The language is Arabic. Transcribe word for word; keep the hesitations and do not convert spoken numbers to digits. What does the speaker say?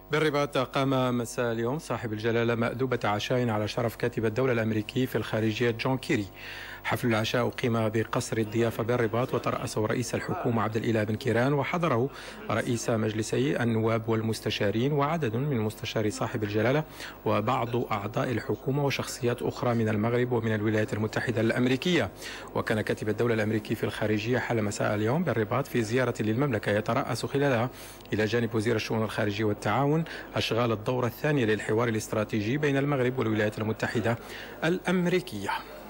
بالرباط قام مساء اليوم صاحب الجلالة مأدوبة عشاء على شرف كاتب الدولة الأمريكي في الخارجية جون كيري. حفل العشاء أقيم بقصر الضيافة بالرباط وترأسه رئيس الحكومة عبد الإله بن كيران، وحضره رئيس مجلسي النواب والمستشارين وعدد من مستشاري صاحب الجلالة وبعض أعضاء الحكومة وشخصيات أخرى من المغرب ومن الولايات المتحدة الأمريكية. وكان كاتب الدولة الأمريكي في الخارجية حل مساء اليوم بالرباط في زيارة للمملكة يترأس خلالها إلى جانب وزير الشؤون الخارجية والتعاون أشغال الدورة الثانية للحوار الاستراتيجي بين المغرب والولايات المتحدة الأمريكية.